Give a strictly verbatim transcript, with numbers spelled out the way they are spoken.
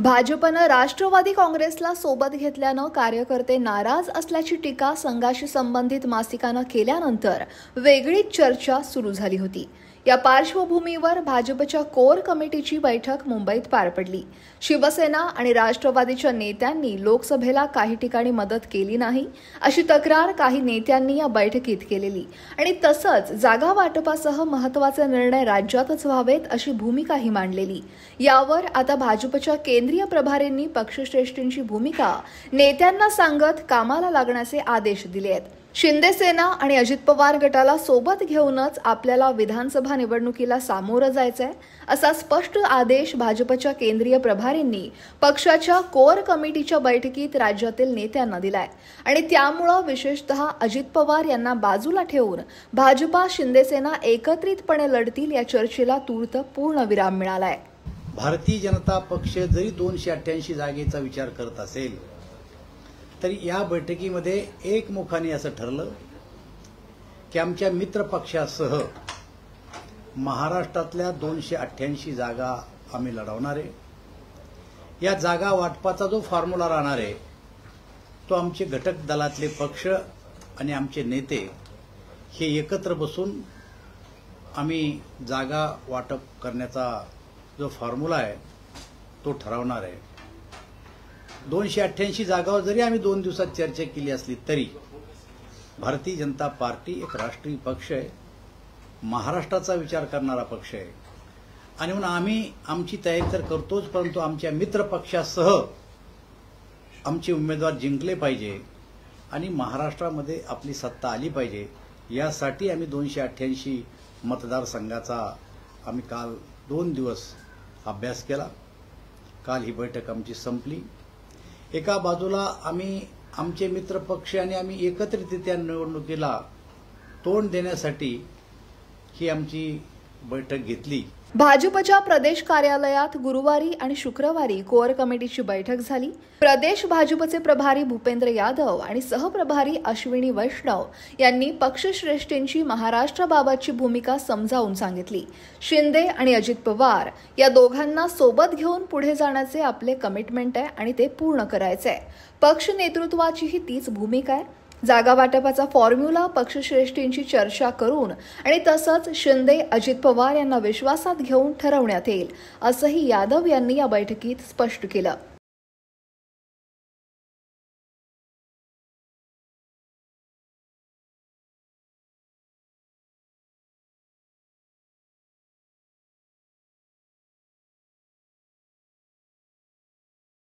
भाजपनं राष्ट्रवादी काँग्रेसला सोबत घेतल्यानं कार्यकर्ते नाराज असल्याची टीका संघाशी संबंधित मासिकानं केल्यानंतर वेगळीच चर्चा सुरू झाली होती। या पार्श्वभूमीवर भाजपच्या कोर कमिटीची बैठक मुंबईत पार पडली। शिवसेना आणि राष्ट्रवादीच्या नेत्यांनी लोकसभेला काही ठिकाणी मदत केली नाही अशी तक्रार काही नेत्यांनी या बैठकीत केलेली आणि तसंच जागा वाटपासह महत्त्वाचे निर्णय राज्यातच व्हावेत अशी भूमिकाही मांडलेली। यावर आता भाजपच्या केंद्रीय प्रभारींनी पक्षश्रेष्ठींची भूमिका नेत्यांना सांगत कामाला लागण्याचे आदेश दिले आहेत। शिंदे सेना आणि अजित पवार गटाला सोबत घेऊनच आपल्याला विधानसभा निवडणुकीला सामोरं जायचंय असा स्पष्ट आदेश भाजपच्या केंद्रीय प्रभारींनी पक्षाच्या कोर कमिटीच्या बैठकीत राज्यातील नेत्यांना दिलाय आणि त्यामुळे विशेषतः अजित पवार यांना बाजूला ठेवून भाजपा शिंदे सेना एकत्रितपणे लढतील या चर्चेला तूर्त पूर्णविराम मिळालाय। भारतीय जनता पक्ष जरी दोनशे अठ्ठ्याऐंशी जागेचा विचार करत असेल तरी या बैठकीमध्ये एकमुखाने असं ठरलं की आमच्या मित्र पक्षासह महाराष्ट्रातल्या दोनशे अठ्ठ्याऐंशी जागा आम्ही लढवणार आहे। या जागा वाटपाचा जो फॉर्म्युला राहणार आहे तो आमचे घटक दलातले पक्ष आणि आमचे नेते हे एकत्र बसून आम्ही जागा वाटप करण्याचा जो फॉर्म्युला आहे तो ठरवणार आहे। दोनशे अठ्ठ्याऐंशी जागावर जरी आम्ही दोन दिवसात चर्चा केली असली तरी भारतीय जनता पार्टी एक राष्ट्रीय पक्ष आहे, महाराष्ट्राचा विचार करणारा पक्ष आहे आणि म्हणून आम्ही आमची तयारी तर करतोच, परंतु आमच्या मित्र पक्षासह आमचे उमेदवार जिंकले पाहिजे आणि महाराष्ट्रामध्ये आपली सत्ता आली पाहिजे यासाठी आम्ही दोनशे अठ्ठ्याऐंशी मतदारसंघाचा आम्ही काल दोन दिवस अभ्यास केला। काल ही बैठक आमची संपली। एका बाजूला आम्ही आमचे मित्र पक्ष आणि आम्ही एकत्रितरित्या निवडणुकीला तोंड देण्यासाठी ही आमची बैठक घेतली। भाजपच्या प्रदेश कार्यालयात गुरुवारी आणि शुक्रवारी कोर कमिटीची बैठक झाली। प्रदेश भाजपचे प्रभारी भूपेंद्र यादव आणि सहप्रभारी अश्विनी वैष्णव यांनी पक्षश्रेष्ठींची महाराष्ट्राबाबतची भूमिका समजावून सांगितली। शिंदे आणि अजित पवार या दोघांना सोबत घेऊन पुढे जाण्याचे आपले कमिटमेंट आहे आणि ते पूर्ण करायचे आहे। पक्ष नेतृत्वाचीही तीच भूमिका आहे। जागा वाटपाचा फॉर्म्युला पक्षश्रेष्ठींची चर्चा करून आणि तसंच शिंदे अजित पवार यांना विश्वासात घेऊन ठरवण्यात येईल असंही यादव यांनी या बैठकीत स्पष्ट केलं।